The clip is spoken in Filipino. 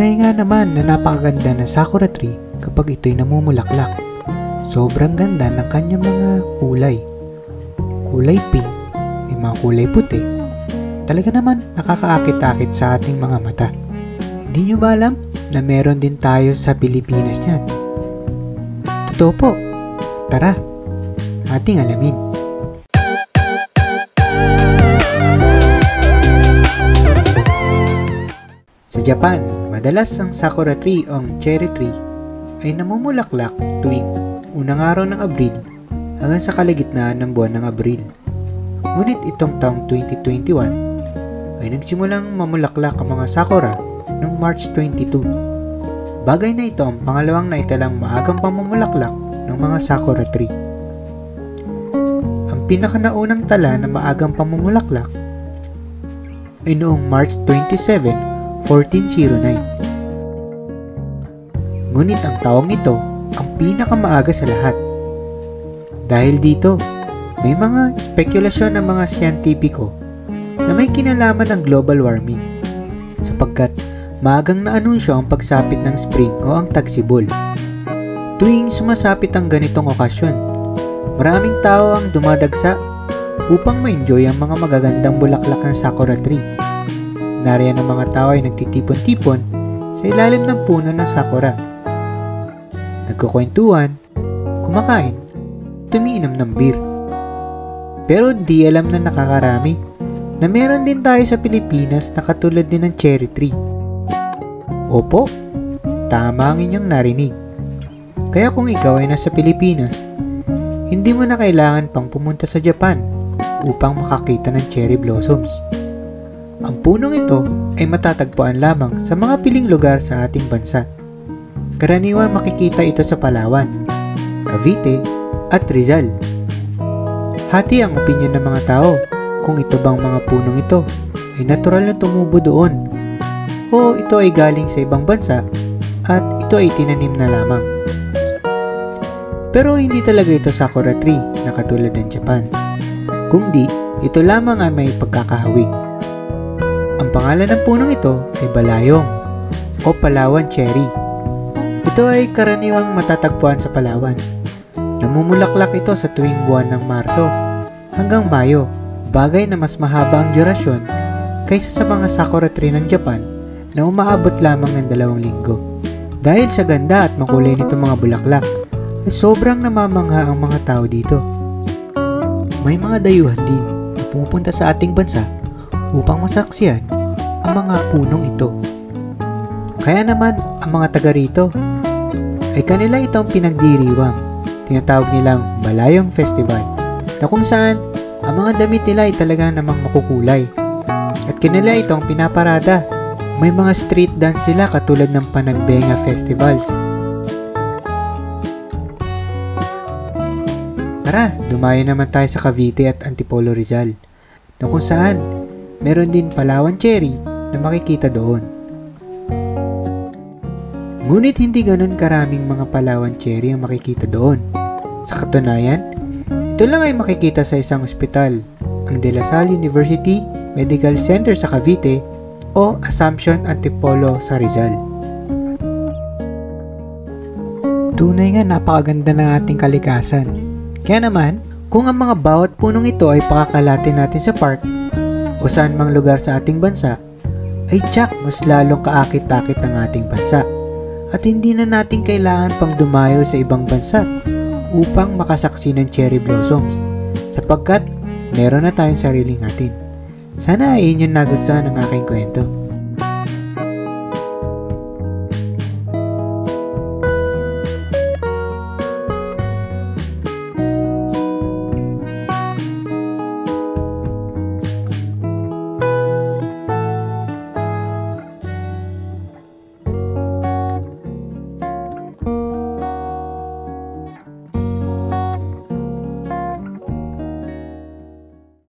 Tunay nga naman na napakaganda ng Sakura tree kapag ito'y namumulaklak. Sobrang ganda ng kanyang mga kulay. Kulay pink, may mga kulay puti. Talaga naman nakakaakit-akit sa ating mga mata. Di nyo ba alam na meron din tayo sa Pilipinas niyan? Totoo po. Tara, ating alamin. Sa Japan, madalas ang Sakura tree o ang cherry tree ay namumulaklak tuwing unang araw ng Abril hanggang sa kalagitnaan ng buwan ng Abril. Ngunit itong taong 2021 ay nagsimulang mamulaklak ang mga Sakura noong March 22. Bagay na ito ang pangalawang naitalang maagang pamumulaklak ng mga Sakura tree. Ang pinakanaunang tala na maagang pamumulaklak ay noong March 27, 1409. Ngunit ang taong ito ang pinakamaaga sa lahat. Dahil dito, may mga spekulasyon ng mga siyentipiko na may kinalaman ng global warming sapagkat maagang naanunsyo ang pagsapit ng spring o ang tagsibol. Tuwing sumasapit ang ganitong okasyon, maraming tao ang dumadagsa upang ma-enjoy ang mga magagandang bulaklak ng Sakura tree. Nariyan ang mga tao ay nagtitipon-tipon sa ilalim ng puno ng Sakura. Nagkukwentuhan, kumakain, tumiinom ng beer. Pero di alam na nakakarami na meron din tayo sa Pilipinas na katulad din ng cherry tree. Opo, tama ang inyong narinig. Kaya kung ikaw ay nasa Pilipinas, hindi mo na kailangan pang pumunta sa Japan upang makakita ng cherry blossoms. Ang punong ito ay matatagpuan lamang sa mga piling lugar sa ating bansa. Karaniwan makikita ito sa Palawan, Cavite at Rizal. Hati ang opinyon ng mga tao kung ito bang mga punong ito ay natural na tumubo doon o ito ay galing sa ibang bansa at ito ay tinanim na lamang. Pero hindi talaga ito Sakura tree na katulad ng Japan. Kundi ito lamang ay may pagkakahawig. Ang pangalan ng punong ito ay Balayong o Palawan cherry. Ito ay karaniwang matatagpuan sa Palawan. Namumulaklak ito sa tuwing buwan ng Marso hanggang Mayo, bagay na mas mahaba ang durasyon kaysa sa mga Sakura tree ng Japan na umaabot lamang ng 2 linggo. Dahil sa ganda at makulay nitong mga bulaklak, ay sobrang namamangha ang mga tao dito. May mga dayuhan din na pumupunta sa ating bansa upang masaksiyan ang mga punong ito. Kaya naman ang mga taga rito ay kanila itong pinagdiriwang. Tinatawag nilang Balayong Festival na kung saan ang mga damit nila ay talaga namang makukulay at kanila itong pinaparada. May mga street dance sila katulad ng Panagbenga Festivals. Tara, dumayo naman tayo sa Cavite at Antipolo Rizal na kung saan meron din Palawan cherry na makikita doon. Ngunit hindi ganun karaming mga Palawan cherry ang makikita doon. Sa katunayan, ito lang ay makikita sa isang ospital, ang De La Salle University Medical Center sa Cavite o Assumption Antipolo sa Rizal. Tunay nga napakaganda ng ating kalikasan. Kaya naman, kung ang mga bawat punong ito ay pakakalatin natin sa park o saan mang lugar sa ating bansa, ay tsak mas lalong kaakit-akit ng ating bansa at hindi na natin kailangan pang dumayo sa ibang bansa upang makasaksi ng cherry blossoms sapagkat meron na tayong sariling atin. Sana ay inyong nagustuhan ang aking kwento.